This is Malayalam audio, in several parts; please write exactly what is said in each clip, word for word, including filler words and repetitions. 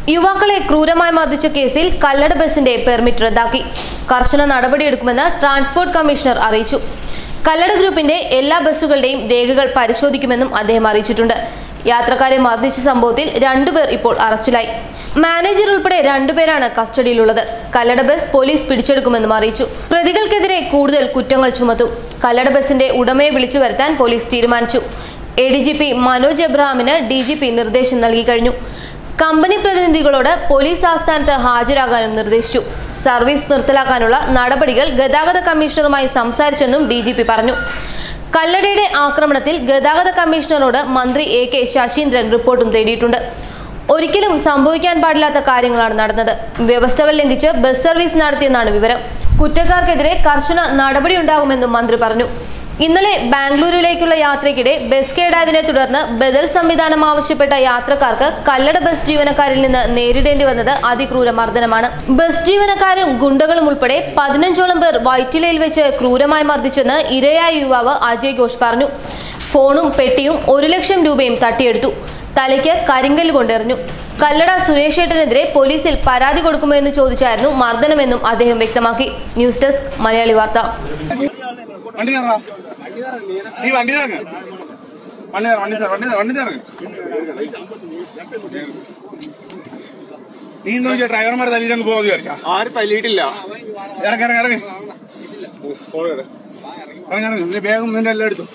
യുവാക്കളെ ക്രൂരമായി മർദ്ദിച്ച കേസിൽ കല്ലട ബസിന്റെ പെർമിറ്റ് റദ്ദാക്കി. കർശന നടപടിയെടുക്കുമെന്ന് ട്രാൻസ്പോർട്ട് കമ്മീഷണർ അറിയിച്ചു. കല്ലട ഗ്രൂപ്പിന്റെ എല്ലാ ബസ്സുകളുടെയും രേഖകൾ പരിശോധിക്കുമെന്നും അദ്ദേഹം അറിയിച്ചിട്ടുണ്ട്. യാത്രക്കാരെ മർദ്ദിച്ച സംഭവത്തിൽ രണ്ടുപേർ ഇപ്പോൾ അറസ്റ്റിലായി. മാനേജർ ഉൾപ്പെടെ രണ്ടുപേരാണ് കസ്റ്റഡിയിലുള്ളത്. കല്ലട ബസ് പോലീസ് പിടിച്ചെടുക്കുമെന്നും അറിയിച്ചു. പ്രതികൾക്കെതിരെ കൂടുതൽ കുറ്റങ്ങൾ ചുമത്തും. കല്ലട ബസിന്റെ ഉടമയെ വിളിച്ചു വരുത്താൻ പോലീസ് തീരുമാനിച്ചു. A D G P Manoj എബ്രഹാമിന് ഡി ജി പി നിർദ്ദേശം നൽകി കഴിഞ്ഞു. കമ്പനി പ്രതിനിധികളോട് പോലീസ് ആസ്ഥാനത്ത് ഹാജരാകാനും നിർദ്ദേശിച്ചു. സർവീസ് നിർത്തലാക്കാനുള്ള നടപടികൾ ഗതാഗത കമ്മീഷണറുമായി സംസാരിച്ചെന്നും ഡി ജി പി പറഞ്ഞു. കല്ലടയുടെ ആക്രമണത്തിൽ ഗതാഗത കമ്മീഷണറോട് മന്ത്രി എ കെ ശശീന്ദ്രൻ റിപ്പോർട്ടും തേടിയിട്ടുണ്ട്. ഒരിക്കലും സംഭവിക്കാൻ പാടില്ലാത്ത കാര്യങ്ങളാണ് നടന്നത്. വ്യവസ്ഥകൾ ലംഘിച്ച് ബസ് സർവീസ് നടത്തിയെന്നാണ് വിവരം. കുറ്റക്കാർക്കെതിരെ കർശന നടപടിയുണ്ടാകുമെന്നും മന്ത്രി പറഞ്ഞു. ഇന്നലെ ബാംഗ്ലൂരിലേക്കുള്ള യാത്രയ്ക്കിടെ ബസ് കേടായതിനെ തുടർന്ന് ബദൽ സംവിധാനം ആവശ്യപ്പെട്ട യാത്രക്കാർക്ക് കല്ലട ബസ് ജീവനക്കാരിൽ നിന്ന് നേരിടേണ്ടി വന്നത് അതിക്രൂര മർദ്ദനമാണ്. ബസ് ജീവനക്കാരും ഗുണ്ടകളും ഉൾപ്പെടെ പതിനഞ്ചോളം പേർ വൈറ്റിലയിൽ വെച്ച് ക്രൂരമായി മർദ്ദിച്ചെന്ന് ഇരയായ യുവാവ് അജയ് ഘോഷ് പറഞ്ഞു. ഫോണും പെട്ടിയും ഒരു ലക്ഷം രൂപയും തട്ടിയെടുത്തു. തലയ്ക്ക് കരിങ്കല്ല് കൊണ്ടെറിഞ്ഞു. കല്ലട സുരേഷേട്ടനെതിരെ പോലീസിൽ പരാതി കൊടുക്കുമോ എന്ന് ചോദിച്ചായിരുന്നു മർദ്ദനമെന്നും അദ്ദേഹം വ്യക്തമാക്കി. ന്യൂസ് ഡെസ്ക് മലയാളി വാർത്ത. നീ നോക്കിയ ഡ്രൈവർമാരെ തല്ലിട്ടങ്ങ് പോകാൻ വിചാരിച്ചാ? ആരും തല്ലിയിട്ടില്ല. ഇറങ്ങി ഇറങ്ങി ഇറങ്ങി ഇറങ്ങി വേഗം നിന്റെ എല്ലാം എടുത്തു.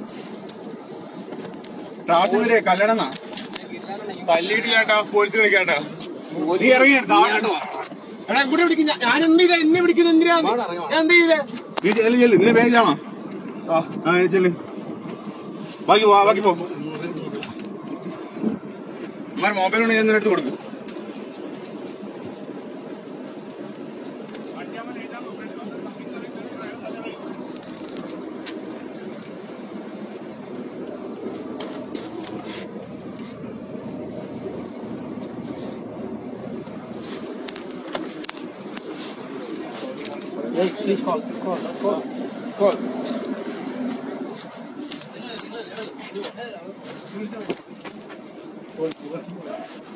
രാത്രി കല്ലടന്നാ തല്ലിയിട്ടില്ലാട്ടാ, പോലീസ് വിളിക്കാട്ടാ. നീ ഇറങ്ങി കൂടെ പിടിക്കും. ഞാൻ എന്തിനാ എന്നെ പിടിക്കുന്നത്? എന്തിനാ ഞാൻ എന്ത് ചെയ്തേ? നീ ചെല്ലു ചെല്ലു. നിന്നെ വേഗം ആ ചെല്ലു. ബാക്കി പോ ബാക്കി പോ. അമ്മ മൊബൈൽ ഉണ്ടെങ്കിൽ എന്തിനാ എടുത്ത് കൊടുക്കും. Hey, please call, call, call, call. Call.